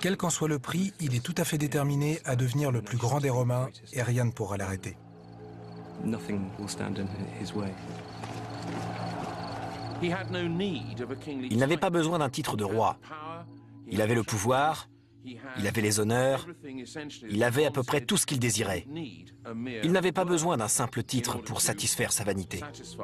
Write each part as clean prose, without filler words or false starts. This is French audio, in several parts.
Quel qu'en soit le prix, il est tout à fait déterminé à devenir le plus grand des Romains et rien ne pourra l'arrêter. Il n'avait pas besoin d'un titre de roi. Il avait le pouvoir, il avait les honneurs, il avait à peu près tout ce qu'il désirait. Il n'avait pas besoin d'un simple titre pour satisfaire sa vanité.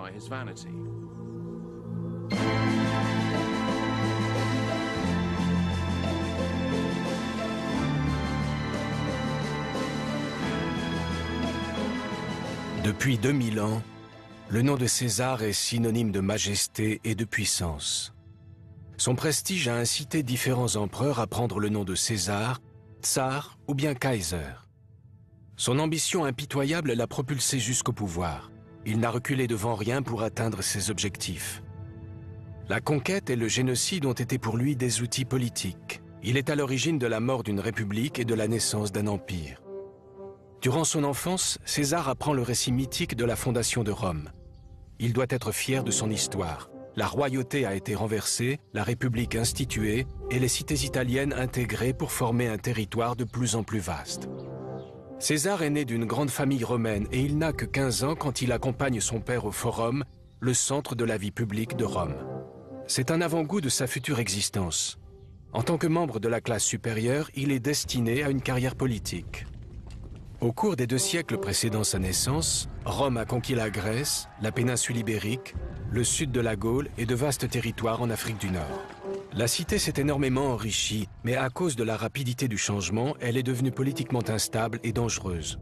Depuis 2000 ans, le nom de César est synonyme de majesté et de puissance. Son prestige a incité différents empereurs à prendre le nom de César, Tsar ou bien Kaiser. Son ambition impitoyable l'a propulsé jusqu'au pouvoir. Il n'a reculé devant rien pour atteindre ses objectifs. La conquête et le génocide ont été pour lui des outils politiques. Il est à l'origine de la mort d'une république et de la naissance d'un empire. Durant son enfance, César apprend le récit mythique de la fondation de Rome. Il doit être fier de son histoire. La royauté a été renversée, la République instituée et les cités italiennes intégrées pour former un territoire de plus en plus vaste. César est né d'une grande famille romaine et il n'a que 15 ans quand il accompagne son père au Forum, le centre de la vie publique de Rome. C'est un avant-goût de sa future existence. En tant que membre de la classe supérieure, il est destiné à une carrière politique. Au cours des 2 siècles précédant sa naissance, Rome a conquis la Grèce, la péninsule ibérique, le sud de la Gaule et de vastes territoires en Afrique du Nord. La cité s'est énormément enrichie, mais à cause de la rapidité du changement, elle est devenue politiquement instable et dangereuse.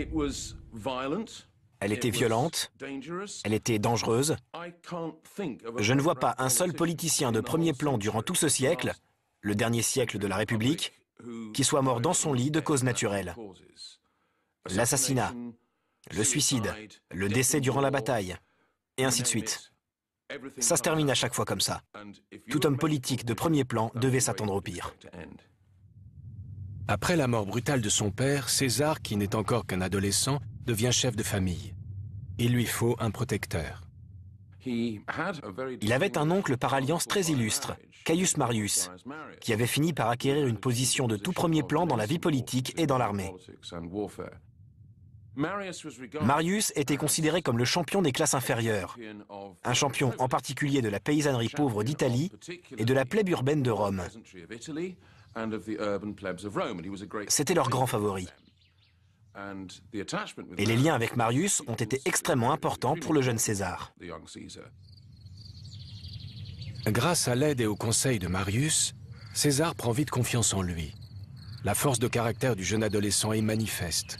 Elle était violente, elle était dangereuse. Je ne vois pas un seul politicien de premier plan durant tout ce siècle, le dernier siècle de la République, qui soit mort dans son lit de cause naturelle. L'assassinat, le suicide, le décès durant la bataille, et ainsi de suite. Ça se termine à chaque fois comme ça. Tout homme politique de premier plan devait s'attendre au pire. Après la mort brutale de son père, César, qui n'est encore qu'un adolescent, devient chef de famille. Il lui faut un protecteur. Il avait un oncle par alliance très illustre, Caius Marius, qui avait fini par acquérir une position de tout premier plan dans la vie politique et dans l'armée. Marius était considéré comme le champion des classes inférieures, un champion en particulier de la paysannerie pauvre d'Italie et de la plèbe urbaine de Rome. C'était leur grand favori. Et les liens avec Marius ont été extrêmement importants pour le jeune César. Grâce à l'aide et au conseil de Marius, César prend vite confiance en lui. La force de caractère du jeune adolescent est manifeste.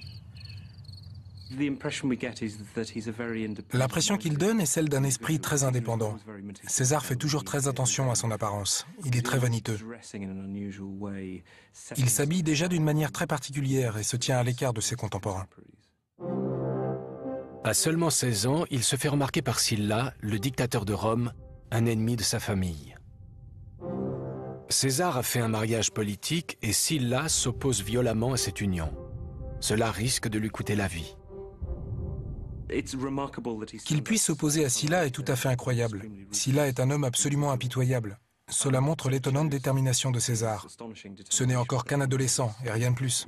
L'impression qu'il donne est celle d'un esprit très indépendant. César fait toujours très attention à son apparence. Il est très vaniteux. Il s'habille déjà d'une manière très particulière et se tient à l'écart de ses contemporains. À seulement 16 ans, il se fait remarquer par Sylla, le dictateur de Rome, un ennemi de sa famille. César a fait un mariage politique et Sylla s'oppose violemment à cette union. Cela risque de lui coûter la vie. Qu'il puisse s'opposer à Sylla est tout à fait incroyable. Sylla est un homme absolument impitoyable. Cela montre l'étonnante détermination de César. Ce n'est encore qu'un adolescent et rien de plus.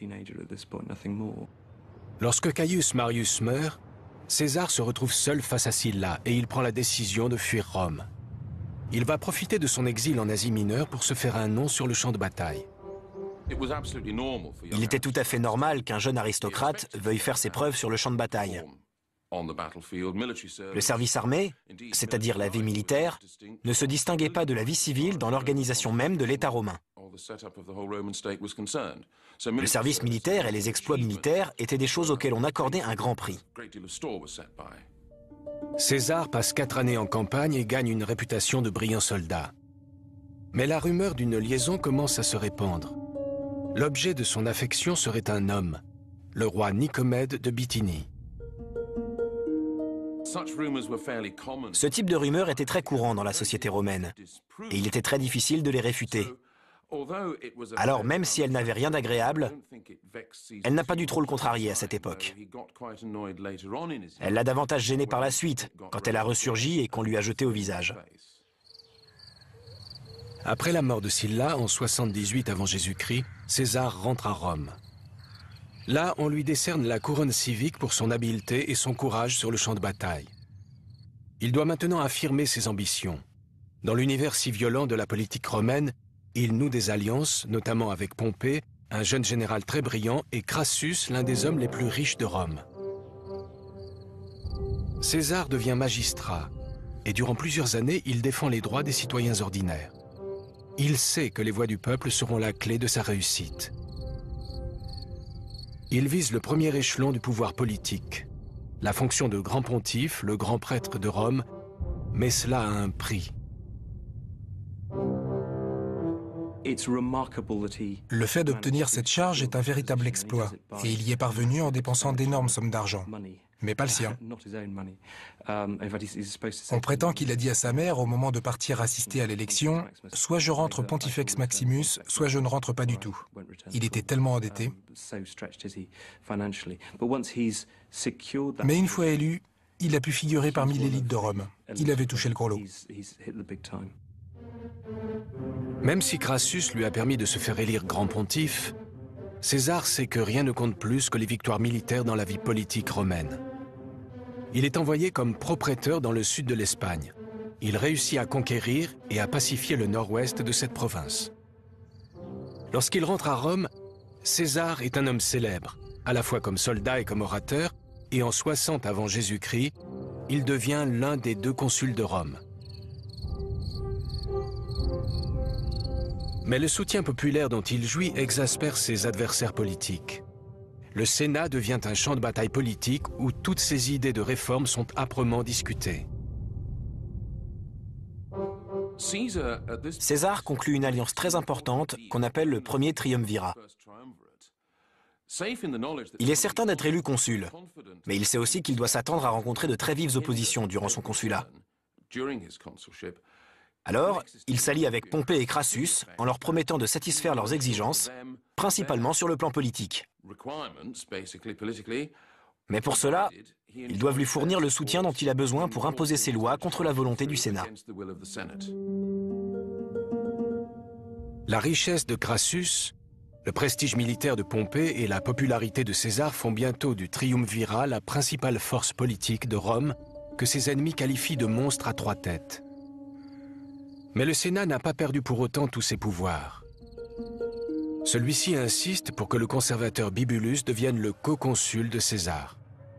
Lorsque Caius Marius meurt, César se retrouve seul face à Sylla et il prend la décision de fuir Rome. Il va profiter de son exil en Asie mineure pour se faire un nom sur le champ de bataille. Il était tout à fait normal qu'un jeune aristocrate veuille faire ses preuves sur le champ de bataille. Le service armé, c'est-à-dire la vie militaire, ne se distinguait pas de la vie civile dans l'organisation même de l'État romain. Le service militaire et les exploits militaires étaient des choses auxquelles on accordait un grand prix. César passe 4 années en campagne et gagne une réputation de brillant soldat. Mais la rumeur d'une liaison commence à se répandre. L'objet de son affection serait un homme, le roi Nicomède de Bithynie. Ce type de rumeurs était très courant dans la société romaine, et il était très difficile de les réfuter. Alors, même si elle n'avait rien d'agréable, elle n'a pas dû trop le contrarier à cette époque. Elle l'a davantage gêné par la suite, quand elle a ressurgi et qu'on lui a jeté au visage. Après la mort de Sylla en 78 avant Jésus-Christ, César rentre à Rome. Là, on lui décerne la couronne civique pour son habileté et son courage sur le champ de bataille. Il doit maintenant affirmer ses ambitions. Dans l'univers si violent de la politique romaine, il noue des alliances, notamment avec Pompée, un jeune général très brillant, et Crassus, l'un des hommes les plus riches de Rome. César devient magistrat, et durant plusieurs années, il défend les droits des citoyens ordinaires. Il sait que les voix du peuple seront la clé de sa réussite. Il vise le premier échelon du pouvoir politique, la fonction de grand pontife, le grand prêtre de Rome, mais cela a un prix. Le fait d'obtenir cette charge est un véritable exploit, et il y est parvenu en dépensant d'énormes sommes d'argent, mais pas le sien. On prétend qu'il a dit à sa mère, au moment de partir assister à l'élection, « Soit je rentre Pontifex Maximus, soit je ne rentre pas du tout ». Il était tellement endetté. Mais une fois élu, il a pu figurer parmi l'élite de Rome. Il avait touché le gros lot. Même si Crassus lui a permis de se faire élire grand pontife, César sait que rien ne compte plus que les victoires militaires dans la vie politique romaine. Il est envoyé comme propréteur dans le sud de l'Espagne. Il réussit à conquérir et à pacifier le nord-ouest de cette province. Lorsqu'il rentre à Rome, César est un homme célèbre, à la fois comme soldat et comme orateur, et en 60 avant Jésus-Christ, il devient l'un des 2 consuls de Rome. Mais le soutien populaire dont il jouit exaspère ses adversaires politiques. Le Sénat devient un champ de bataille politique où toutes ses idées de réforme sont âprement discutées. César conclut une alliance très importante qu'on appelle le premier triumvirat. Il est certain d'être élu consul, mais il sait aussi qu'il doit s'attendre à rencontrer de très vives oppositions durant son consulat. Alors, il s'allie avec Pompée et Crassus en leur promettant de satisfaire leurs exigences, principalement sur le plan politique. Mais pour cela, ils doivent lui fournir le soutien dont il a besoin pour imposer ses lois contre la volonté du Sénat. La richesse de Crassus, le prestige militaire de Pompée et la popularité de César font bientôt du triumvirat la principale force politique de Rome que ses ennemis qualifient de monstre à 3 têtes. Mais le Sénat n'a pas perdu pour autant tous ses pouvoirs. Celui-ci insiste pour que le conservateur Bibulus devienne le co-consul de César.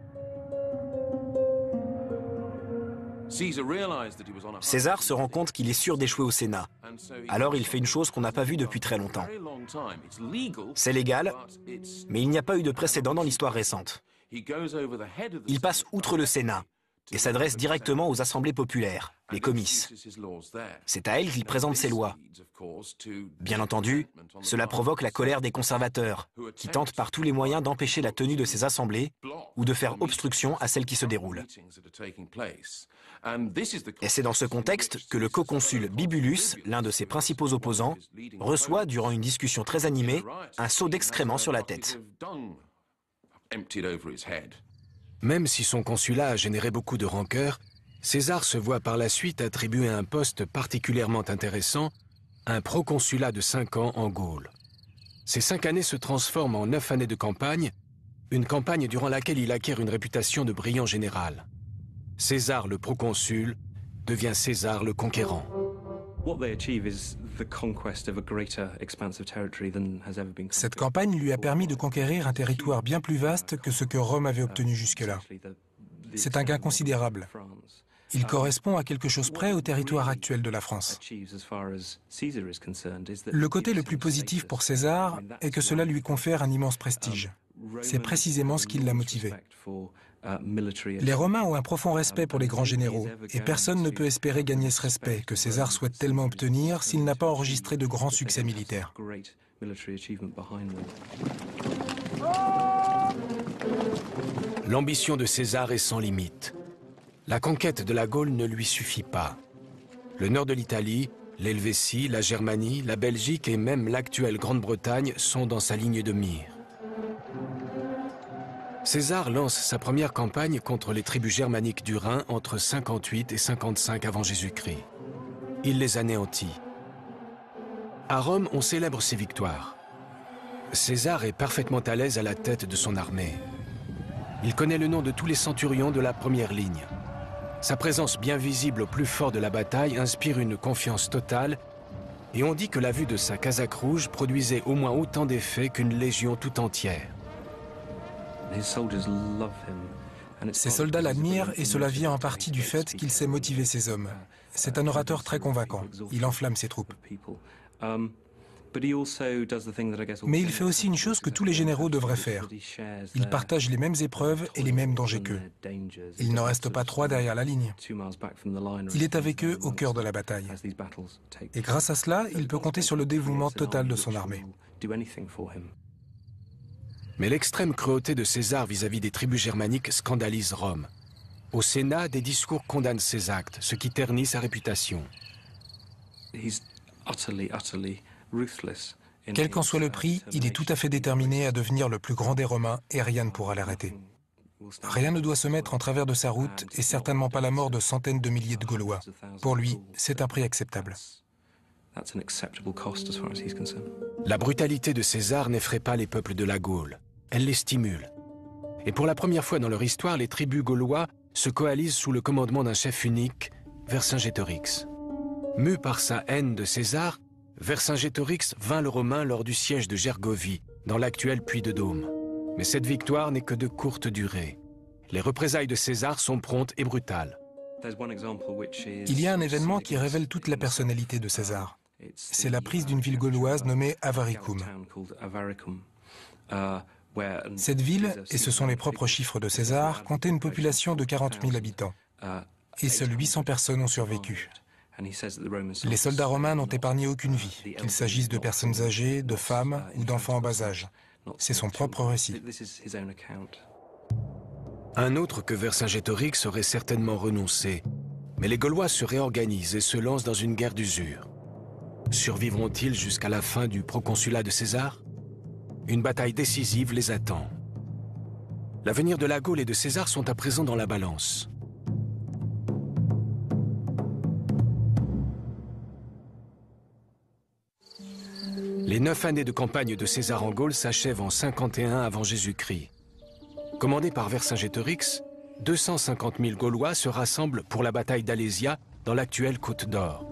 César se rend compte qu'il est sûr d'échouer au Sénat. Alors il fait une chose qu'on n'a pas vue depuis très longtemps. C'est légal, mais il n'y a pas eu de précédent dans l'histoire récente. Il passe outre le Sénat et s'adresse directement aux assemblées populaires, les comices. C'est à elles qu'il présente ses lois. Bien entendu, cela provoque la colère des conservateurs, qui tentent par tous les moyens d'empêcher la tenue de ces assemblées ou de faire obstruction à celles qui se déroulent. Et c'est dans ce contexte que le co-consul Bibulus, l'un de ses principaux opposants, reçoit, durant une discussion très animée, un seau d'excréments sur la tête. Même si son consulat a généré beaucoup de rancœur, César se voit par la suite attribuer un poste particulièrement intéressant, un proconsulat de 5 ans en Gaule. Ces 5 années se transforment en 9 années de campagne, une campagne durant laquelle il acquiert une réputation de brillant général. César le proconsul devient César le conquérant. Cette campagne lui a permis de conquérir un territoire bien plus vaste que ce que Rome avait obtenu jusque-là. C'est un gain considérable. Il correspond à quelque chose près au territoire actuel de la France. Le côté le plus positif pour César est que cela lui confère un immense prestige. C'est précisément ce qui l'a motivé. Les Romains ont un profond respect pour les grands généraux, et personne ne peut espérer gagner ce respect que César souhaite tellement obtenir s'il n'a pas enregistré de grands succès militaires. L'ambition de César est sans limite. La conquête de la Gaule ne lui suffit pas. Le nord de l'Italie, l'Helvétie, la Germanie, la Belgique et même l'actuelle Grande-Bretagne sont dans sa ligne de mire. César lance sa première campagne contre les tribus germaniques du Rhin entre 58 et 55 avant Jésus-Christ. Il les anéantit. À Rome, on célèbre ses victoires. César est parfaitement à l'aise à la tête de son armée. Il connaît le nom de tous les centurions de la première ligne. Sa présence bien visible au plus fort de la bataille inspire une confiance totale, et on dit que la vue de sa casaque rouge produisait au moins autant d'effet qu'une légion tout entière. Ses soldats l'admirent et cela vient en partie du fait qu'il sait motiver ses hommes. C'est un orateur très convaincant. Il enflamme ses troupes. Mais il fait aussi une chose que tous les généraux devraient faire. Il partage les mêmes épreuves et les mêmes dangers qu'eux. Il ne reste pas 3 derrière la ligne. Il est avec eux au cœur de la bataille. Et grâce à cela, il peut compter sur le dévouement total de son armée. Mais l'extrême cruauté de César vis-à-vis des tribus germaniques scandalise Rome. Au Sénat, des discours condamnent ses actes, ce qui ternit sa réputation. Quel qu'en soit le prix, il est tout à fait déterminé à devenir le plus grand des Romains et rien ne pourra l'arrêter. Rien ne doit se mettre en travers de sa route et certainement pas la mort de centaines de milliers de Gaulois. Pour lui, c'est un prix acceptable. La brutalité de César n'effraie pas les peuples de la Gaule. Elle les stimule. Et pour la première fois dans leur histoire, les tribus gaulois se coalisent sous le commandement d'un chef unique, Vercingétorix. Mu par sa haine de César, Vercingétorix vainc le Romain lors du siège de Gergovie, dans l'actuel Puy-de-Dôme. Mais cette victoire n'est que de courte durée. Les représailles de César sont promptes et brutales. Il y a un événement qui révèle toute la personnalité de César. C'est la prise d'une ville gauloise nommée Avaricum. Cette ville, et ce sont les propres chiffres de César, comptait une population de 40 000 habitants. Et seules 800 personnes ont survécu. Les soldats romains n'ont épargné aucune vie, qu'il s'agisse de personnes âgées, de femmes ou d'enfants en bas âge. C'est son propre récit. Un autre que Vercingétorix aurait certainement renoncé. Mais les Gaulois se réorganisent et se lancent dans une guerre d'usure. Survivront-ils jusqu'à la fin du proconsulat de César? Une bataille décisive les attend. L'avenir de la Gaule et de César sont à présent dans la balance. Les 9 années de campagne de César en Gaule s'achèvent en 51 avant Jésus-Christ. Commandé par Vercingétorix, 250 000 Gaulois se rassemblent pour la bataille d'Alésia dans l'actuelle Côte d'Or.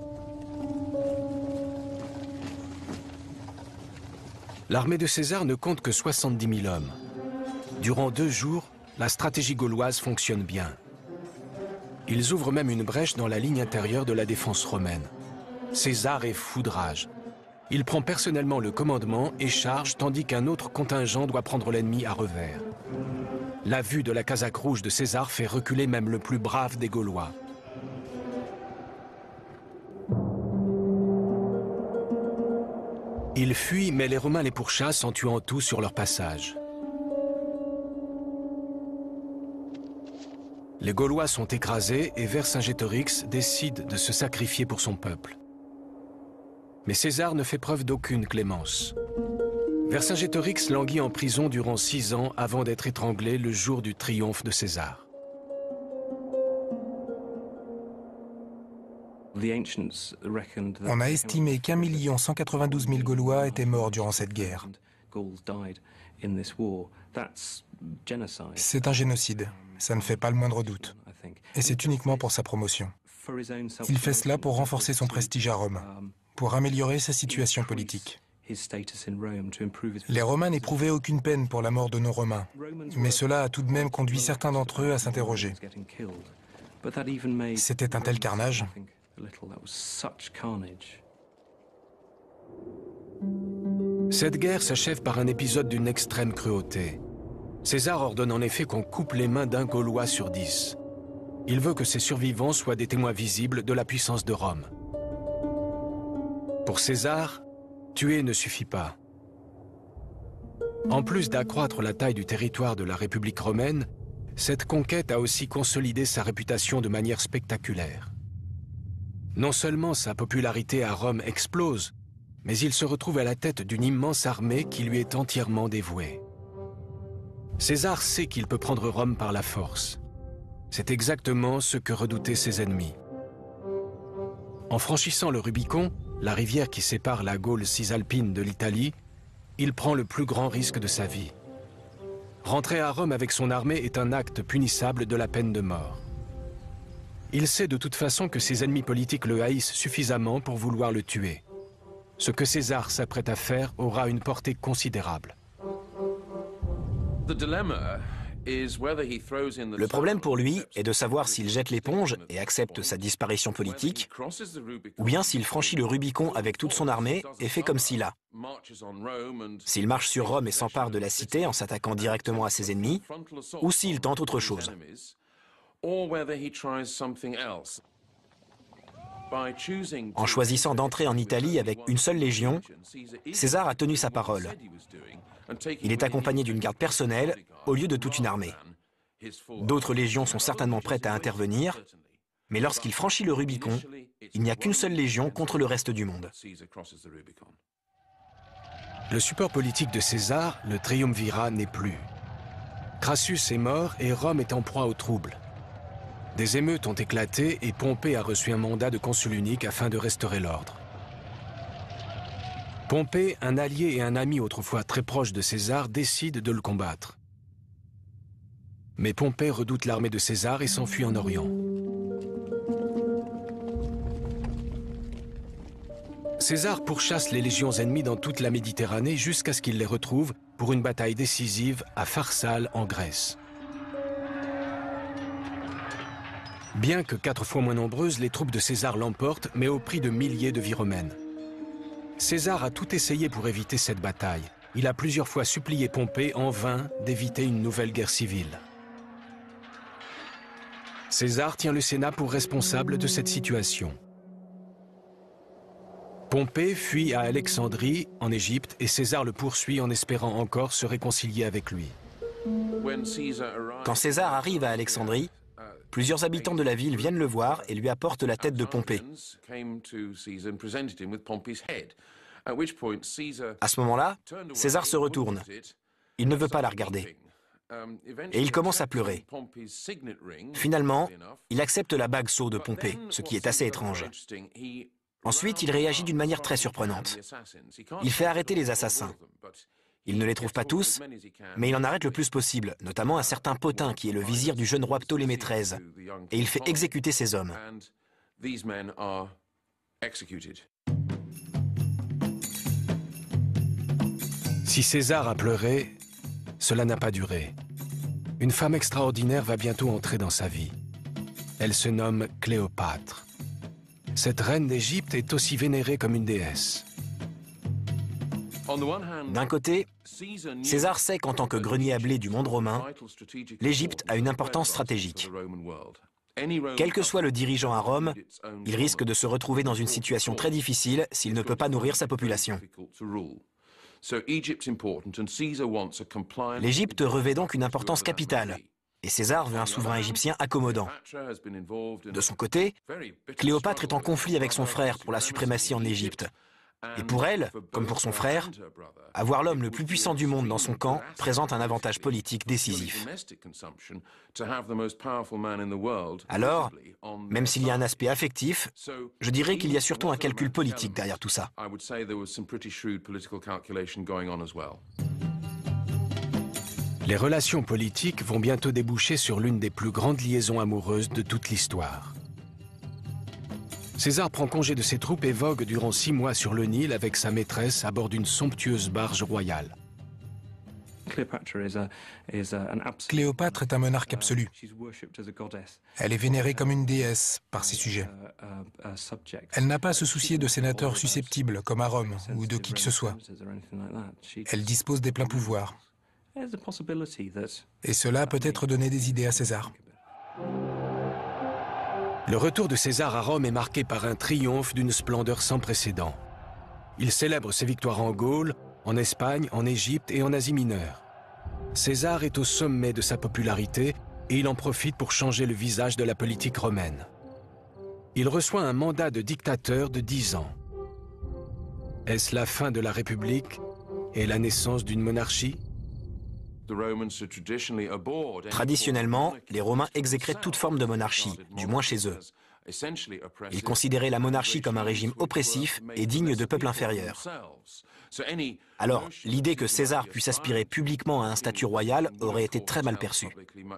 L'armée de César ne compte que 70 000 hommes. Durant 2 jours, la stratégie gauloise fonctionne bien. Ils ouvrent même une brèche dans la ligne intérieure de la défense romaine. César est fou de rage. Il prend personnellement le commandement et charge tandis qu'un autre contingent doit prendre l'ennemi à revers. La vue de la casaque rouge de César fait reculer même le plus brave des Gaulois. Ils fuient, mais les Romains les pourchassent en tuant tous sur leur passage. Les Gaulois sont écrasés et Vercingétorix décide de se sacrifier pour son peuple. Mais César ne fait preuve d'aucune clémence. Vercingétorix languit en prison durant 6 ans avant d'être étranglé le jour du triomphe de César. On a estimé qu'1 192 000 Gaulois étaient morts durant cette guerre. C'est un génocide, ça ne fait pas le moindre doute. Et c'est uniquement pour sa promotion. Il fait cela pour renforcer son prestige à Rome, pour améliorer sa situation politique. Les Romains n'éprouvaient aucune peine pour la mort de nos Romains, mais cela a tout de même conduit certains d'entre eux à s'interroger. C'était un tel carnage. Cette guerre s'achève par un épisode d'une extrême cruauté. César ordonne en effet qu'on coupe les mains d'1 Gaulois sur 10. Il veut que ses survivants soient des témoins visibles de la puissance de Rome. Pour César, tuer ne suffit pas. En plus d'accroître la taille du territoire de la République romaine, cette conquête a aussi consolidé sa réputation de manière spectaculaire. Non seulement sa popularité à Rome explose, mais il se retrouve à la tête d'une immense armée qui lui est entièrement dévouée. César sait qu'il peut prendre Rome par la force. C'est exactement ce que redoutaient ses ennemis. En franchissant le Rubicon, la rivière qui sépare la Gaule cisalpine de l'Italie, il prend le plus grand risque de sa vie. Rentrer à Rome avec son armée est un acte punissable de la peine de mort. Il sait de toute façon que ses ennemis politiques le haïssent suffisamment pour vouloir le tuer. Ce que César s'apprête à faire aura une portée considérable. Le problème pour lui est de savoir s'il jette l'éponge et accepte sa disparition politique, ou bien s'il franchit le Rubicon avec toute son armée et fait comme Sylla. S'il marche sur Rome et s'empare de la cité en s'attaquant directement à ses ennemis, ou s'il tente autre chose. En choisissant d'entrer en Italie avec une seule légion, César a tenu sa parole. Il est accompagné d'une garde personnelle au lieu de toute une armée. D'autres légions sont certainement prêtes à intervenir, mais lorsqu'il franchit le Rubicon, il n'y a qu'une seule légion contre le reste du monde. Le support politique de César, le triumvirat, n'est plus. Crassus est mort et Rome est en proie aux troubles. Des émeutes ont éclaté et Pompée a reçu un mandat de consul unique afin de restaurer l'ordre. Pompée, un allié et un ami autrefois très proche de César, décide de le combattre. Mais Pompée redoute l'armée de César et s'enfuit en Orient. César pourchasse les légions ennemies dans toute la Méditerranée jusqu'à ce qu'il les retrouve pour une bataille décisive à Pharsale en Grèce. Bien que 4 fois moins nombreuses, les troupes de César l'emportent, mais au prix de milliers de vies romaines. César a tout essayé pour éviter cette bataille. Il a plusieurs fois supplié Pompée en vain d'éviter une nouvelle guerre civile. César tient le Sénat pour responsable de cette situation. Pompée fuit à Alexandrie, en Égypte, et César le poursuit en espérant encore se réconcilier avec lui. Quand César arrive à Alexandrie, plusieurs habitants de la ville viennent le voir et lui apportent la tête de Pompée. À ce moment-là, César se retourne. Il ne veut pas la regarder. Et il commence à pleurer. Finalement, il accepte la bague sceau de Pompée, ce qui est assez étrange. Ensuite, il réagit d'une manière très surprenante. Il fait arrêter les assassins. Il ne les trouve pas tous, mais il en arrête le plus possible, notamment un certain Potin qui est le vizir du jeune roi Ptolémée XIII, et il fait exécuter ces hommes. Si César a pleuré, cela n'a pas duré. Une femme extraordinaire va bientôt entrer dans sa vie. Elle se nomme Cléopâtre. Cette reine d'Égypte est aussi vénérée comme une déesse. D'un côté, César sait qu'en tant que grenier à blé du monde romain, l'Égypte a une importance stratégique. Quel que soit le dirigeant à Rome, il risque de se retrouver dans une situation très difficile s'il ne peut pas nourrir sa population. L'Égypte revêt donc une importance capitale, et César veut un souverain égyptien accommodant. De son côté, Cléopâtre est en conflit avec son frère pour la suprématie en Égypte. Et pour elle, comme pour son frère, avoir l'homme le plus puissant du monde dans son camp présente un avantage politique décisif. Alors, même s'il y a un aspect affectif, je dirais qu'il y a surtout un calcul politique derrière tout ça. Les relations politiques vont bientôt déboucher sur l'une des plus grandes liaisons amoureuses de toute l'histoire. César prend congé de ses troupes et vogue durant 6 mois sur le Nil avec sa maîtresse à bord d'une somptueuse barge royale. Cléopâtre est un monarque absolu. Elle est vénérée comme une déesse par ses sujets. Elle n'a pas à se soucier de sénateurs susceptibles comme à Rome ou de qui que ce soit. Elle dispose des pleins pouvoirs. Et cela a peut-être donné des idées à César. Le retour de César à Rome est marqué par un triomphe d'une splendeur sans précédent. Il célèbre ses victoires en Gaule, en Espagne, en Égypte et en Asie mineure. César est au sommet de sa popularité et il en profite pour changer le visage de la politique romaine. Il reçoit un mandat de dictateur de 10 ans. Est-ce la fin de la République et la naissance d'une monarchie ? Traditionnellement, les Romains exécraient toute forme de monarchie, du moins chez eux. Il considérait la monarchie comme un régime oppressif et digne de peuples inférieurs. Alors, l'idée que César puisse aspirer publiquement à un statut royal aurait été très mal perçue.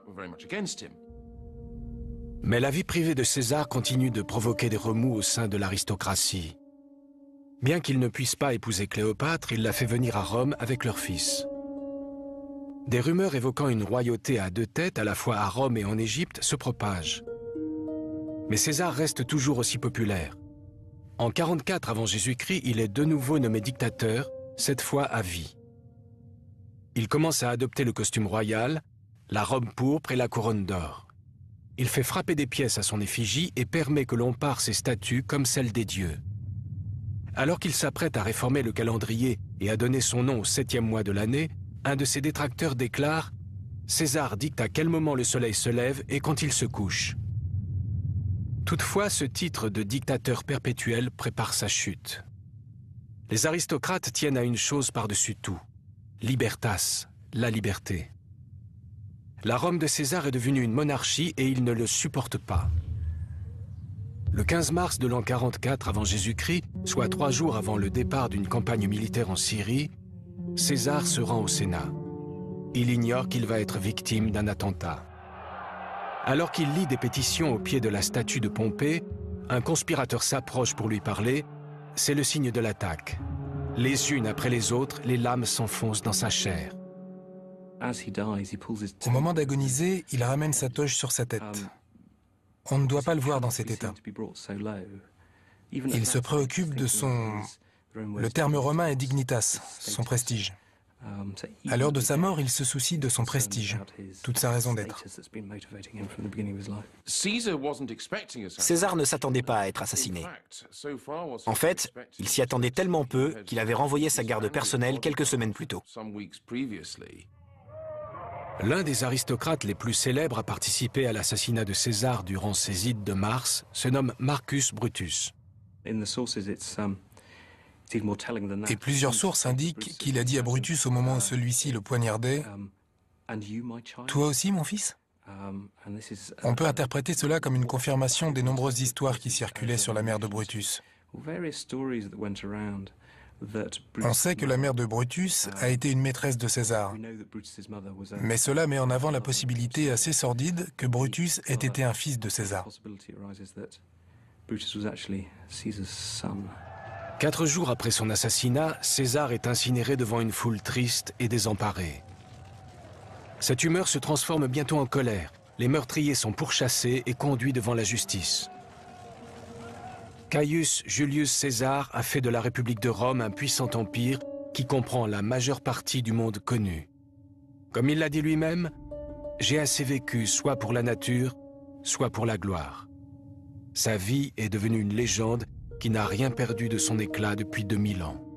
Mais la vie privée de César continue de provoquer des remous au sein de l'aristocratie. Bien qu'il ne puisse pas épouser Cléopâtre, il la fait venir à Rome avec leur fils. Des rumeurs évoquant une royauté à deux têtes, à la fois à Rome et en Égypte, se propagent. Mais César reste toujours aussi populaire. En 44 avant Jésus-Christ, il est de nouveau nommé dictateur, cette fois à vie. Il commence à adopter le costume royal, la robe pourpre et la couronne d'or. Il fait frapper des pièces à son effigie et permet que l'on pare ses statues comme celles des dieux. Alors qu'il s'apprête à réformer le calendrier et à donner son nom au 7e mois de l'année, un de ses détracteurs déclare « César dicte à quel moment le soleil se lève et quand il se couche ». Toutefois, ce titre de dictateur perpétuel prépare sa chute. Les aristocrates tiennent à une chose par-dessus tout, libertas, la liberté. La Rome de César est devenue une monarchie et il ne le supporte pas. Le 15 mars de l'an 44 avant Jésus-Christ, soit 3 jours avant le départ d'une campagne militaire en Syrie, César se rend au Sénat. Il ignore qu'il va être victime d'un attentat. Alors qu'il lit des pétitions au pied de la statue de Pompée, un conspirateur s'approche pour lui parler. C'est le signe de l'attaque. Les unes après les autres, les lames s'enfoncent dans sa chair. Au moment d'agoniser, il ramène sa toge sur sa tête. On ne doit pas le voir dans cet état. Il se préoccupe de son... Le terme romain est dignitas, son prestige. À l'heure de sa mort, il se soucie de son prestige, toute sa raison d'être. César ne s'attendait pas à être assassiné. En fait, il s'y attendait tellement peu qu'il avait renvoyé sa garde personnelle quelques semaines plus tôt. L'un des aristocrates les plus célèbres à participer à l'assassinat de César durant ses ides de mars se nomme Marcus Brutus. Et plusieurs sources indiquent qu'il a dit à Brutus au moment où celui-ci le poignardait « Toi aussi, mon fils ?» On peut interpréter cela comme une confirmation des nombreuses histoires qui circulaient sur la mère de Brutus. On sait que la mère de Brutus a été une maîtresse de César, mais cela met en avant la possibilité assez sordide que Brutus ait été un fils de César. 4 jours après son assassinat, César est incinéré devant une foule triste et désemparée. Cette humeur se transforme bientôt en colère. Les meurtriers sont pourchassés et conduits devant la justice. Caius Julius César a fait de la République de Rome un puissant empire qui comprend la majeure partie du monde connu. Comme il l'a dit lui-même, « J'ai assez vécu soit pour la nature, soit pour la gloire ». Sa vie est devenue une légende qui n'a rien perdu de son éclat depuis 2000 ans.